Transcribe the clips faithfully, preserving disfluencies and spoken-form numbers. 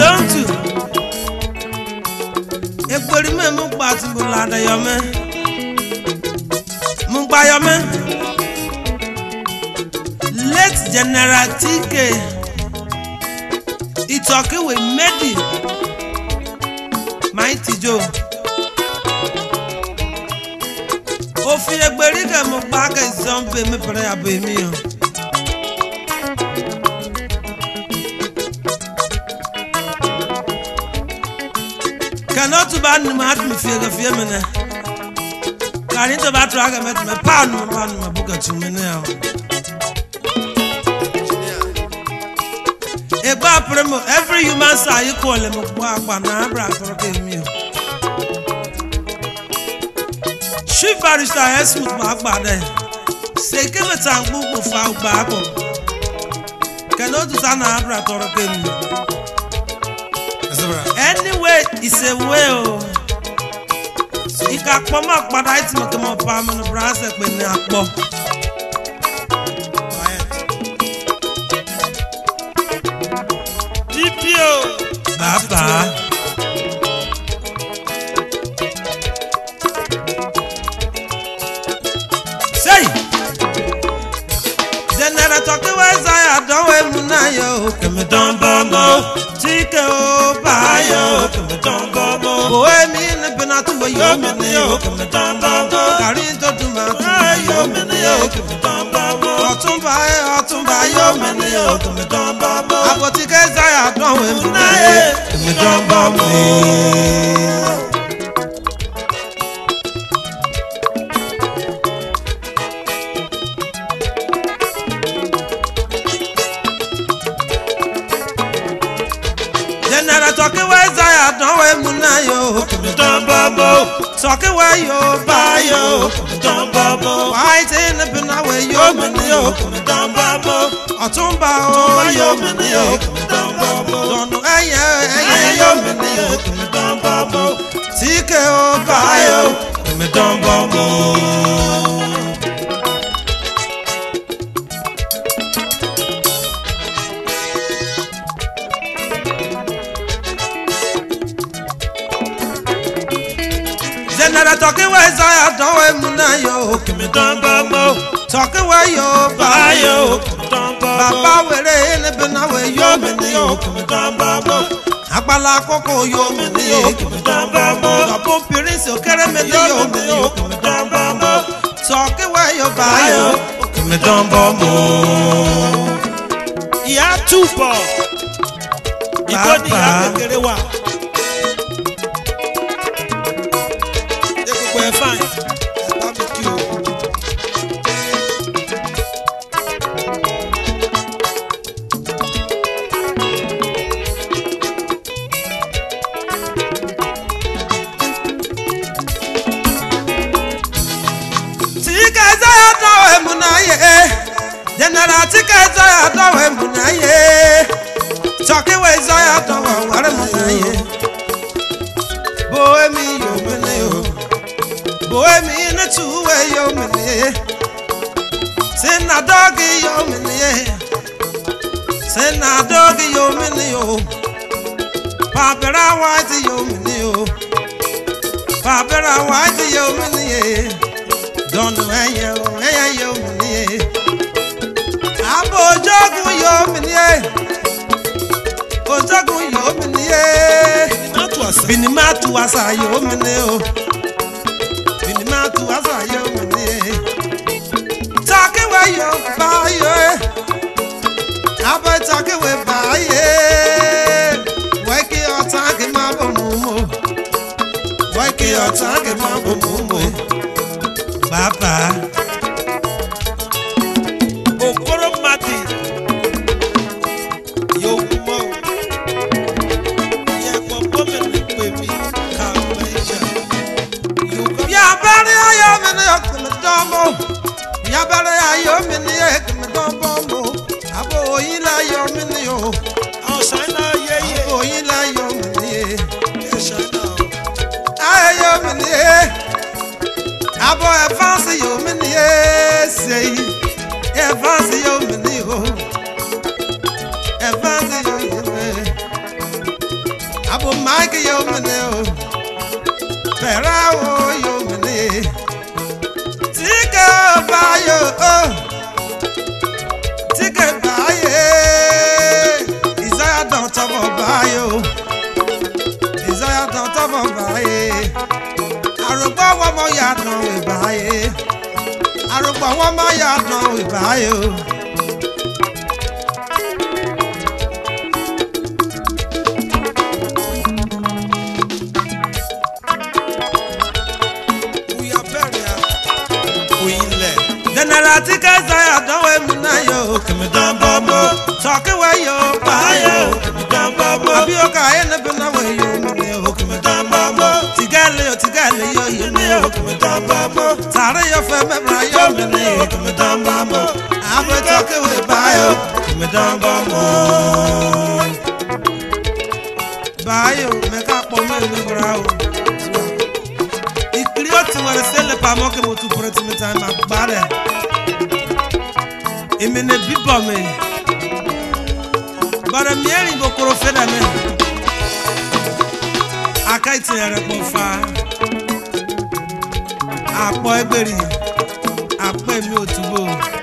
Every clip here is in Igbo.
don't you? Egbori me mu gba ti bulada yo me. Mu gba yo me. Late General T K. He talking with Medi. Mighty Joe. Ofi egbori ke mu gba ke zombe me pere abe mi o. Cannot to ban me at me feel of Yemena. Can't to bat drag met my pan, man, my book at you now. A bar primo, every human saw you call him a banana for a meal. She vanished her smooth back by then. Say, give a time book of foul back. Cannot to stand a brat or a game. Anyway, it's a well. He got come up, but I took him up on the brass when they are poor. D P O, Papa. Say, then I talk to I don't know. Come down, Bumbo. Take a bio, come down, Bumbo. Boy, me in the Benato, yo, Minio, come down, Bumbo. Carito to my yo, Minio, come down, Bumbo. Autumn by autumn by yo, Minio, come down, Bumbo. I got to get I don't know. Come down, Bumbo. Talking where I don't wear Munayo, come down, Babo. Talking where you buy yo, come down, Babo. White in the Benawe, yo, Manio, come down, Babo. Autumba, oh, yo, Manio, come down, Babo. Don't know, eh, eh, yo, Manio, come down, Babo. Tika, oh, buy yo, come down, Babo. Talking where I don't know, come down, Babo. Talking where you buy yo, Baba, where they ain't been away, yo, Minio, come down, Babo. Abala Coco, yo, Minio, come down, Babo. The Pompirins, yo, Caramelio, Minio, come down, Babo. Talking where you buy yo, come down, Babo. Yeah, two for you got the get away. We're fine. Barbecue. Tika za dawe munaye. General tika za dawe munaye. Talking we za dawe ware munaye. Boy me yo munayo. Boy, me in a two way, yo, me. Send a doggy, yo, me. Send a doggy, yo, me, yo. Papa, white, yo, me, yo. Papa, white, yo, me. Don't know where you, where you, me. Abo jogu, yo, me. O jogu, yo, me. Binimatu asa, yo, me. To as I am, talking where you buy it. How about talking with buy it? Wake your talking, my boom. Wake your talking, my boom. Papa. Oh, Coromati. Yo, mo. Yeah, for women, baby. Yabara ayo mini ek me don bombo abo ila yo mini yo oh shina ye ye abo ila yo mini ye shina ayo mini abo advance yo mini ye say advance yo mini yo advance yo Mike yo mene o Pera o yo mene Tika bayo oh Tika baye Isaiah don't talk about you Isaiah don't talk about you Arugba wa mo ya don we baye Arugba wa mo ya don we baye General Tika Isaiah don't we munayo Kemi don bobo Talk away yo bayo Kemi don bobo Abioka ene bena we yo munayo Kemi don bobo Tigale yo tigale yo yo munayo Kemi don bobo Tare yo fe mebra yo munayo Kemi don bobo Abo talk away bayo Kemi don bobo Bayo meka po me mebra o Ikrioti wale sele pa moke motu preti me time akbare Imene bibo me Bara mieri go korofena me Akaiti ere pofa Apo egberi Apo emi otubo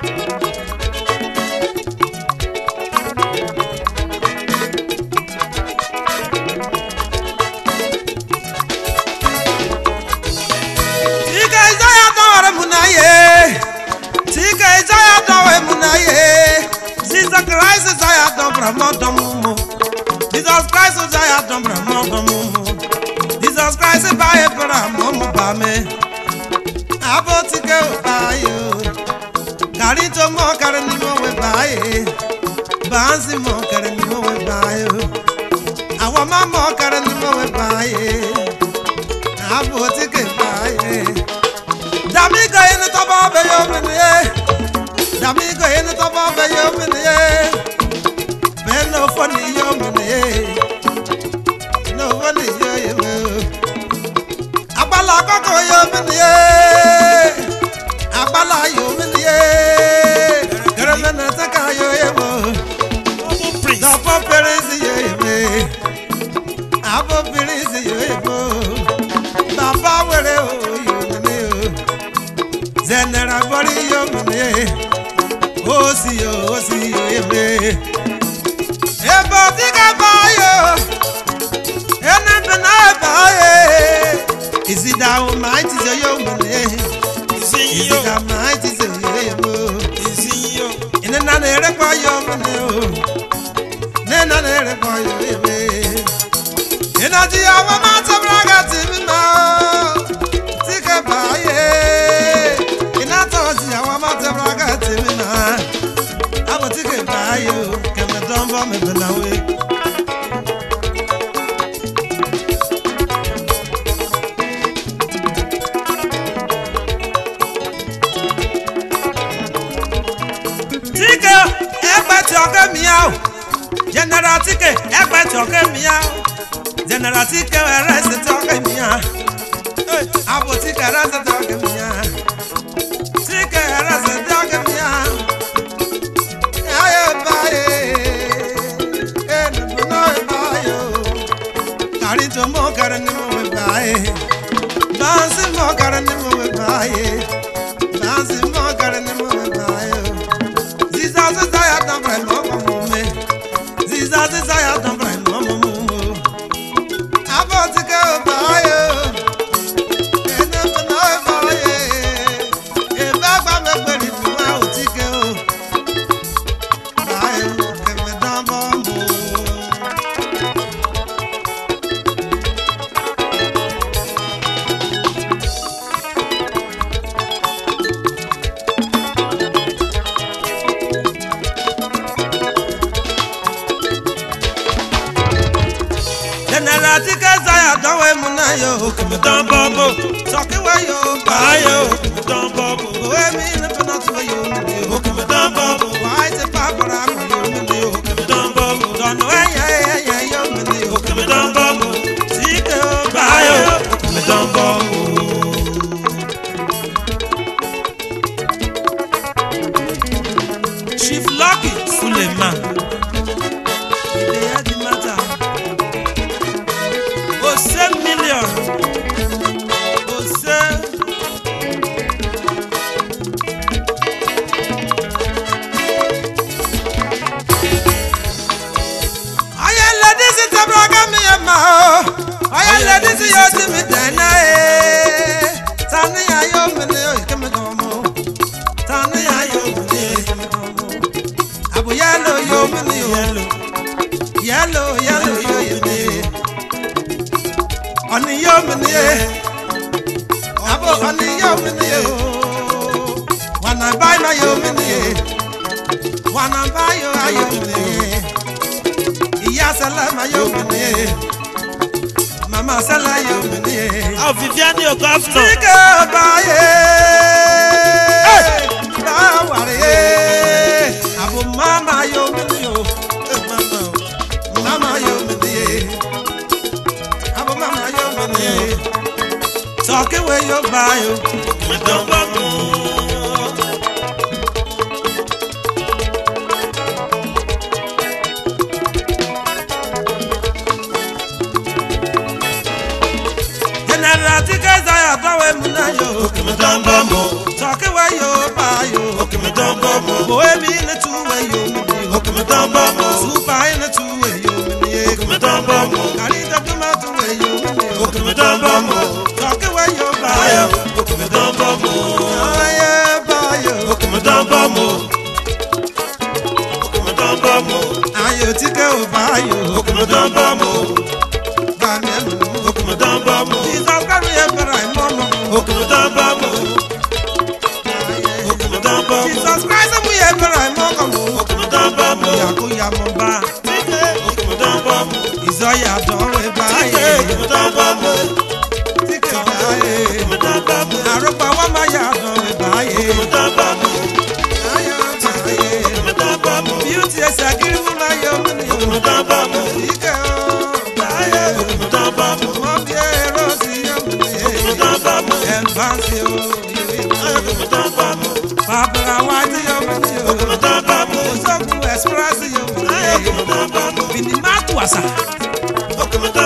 Tika Isaiah dawara munaye Tika Isaiah dawe munaye Jesus Christ Isaiah dobra modomumo Jesus Christ Isaiah dobra modomumo Jesus Christ baye bara momo bame Abo tike bayo Gari to mo kare ni mo we baye Bansi mo kare ni mo we bayo Awa ma mo kare ni mo we baye Abo tike baye Damigo in the top of the year. Damigo in the top of the year. Ben no funny year. No funny year. Abala Coco year. Abala year. Gramana Takayo year. The Popper is year. Abo Piris year. Papa will. General body yo me o si yo o si yo me e body ka bayo e na bena baye is it that might is yo me is it that might is yo is yo in na na re kwa yo me o ne na na re kwa yo me ina ji awa ma tabraga ti mi na tika baye I want to brag at him. I want to get by you. Come and don't bomb me, but now we Tika, everybody talk me out. General Tika, everybody talk me out. General Tika, arrest talk me out. I want to get arrest talk me out. Tika rasa dog me out. Ayo baye, en no bayo. Kari to mo karan mo baye. Dance mo karan mo baye. Dance mo karan mo baye. Ziza ziza ya don brai mo mo me. Ziza ziza ya don brai mo mo mo. Abo tika bayo. Tika Isaiah don't we munayo Kemi don bobo Talk away yo bayo Kemi don bobo We me in the penalty for you Kemi don bobo Why is it papa rap for you Kemi don bobo Don't know yeah yeah yeah yo Kemi don bobo Tika bayo Kemi don bobo Chief Lucky Suleiman They had the matter ti yo ti mi dana e tani ayo mene o keme domo tani ayo mene abu yalo yo mene yo yalo yalo yo mene oni yo mene abu oni yo mene yo wana buy my yo mene wana buy yo ayo mene iya salama yo mene mama sala yo mene ah Viviane o governor Sika baye ba ware abu mama yo mene yo mama mama yo mene abu mama yo mene talk away yo bayo me don bamu me don bamu talk away yo bayo me don bamu boy me na two way yo me don bamu super in the two way yo me don bamu carry the come out way yo me don bamu talk away yo bayo me don bamu aye bayo me don bamu me don bamu ayo tike o bayo me don bamu ba me me don bamu Jesus carry every momo me don bamu me don bamu Jesus Christ we every momo me don bamu ya ko ya mo ba me don bamu izo ya don we ba me don bamu tike baye me don bamu aropa wa ma ya don we ba me don bamu ayo taye me don bamu beauty is a give me my yo me don bamu tike o baye me don bamu mo bi rose yo me don bamu advance yo me don bamu Papa wa ti yo yo me don bamu so ku express yo me don bamu bini matu asa me don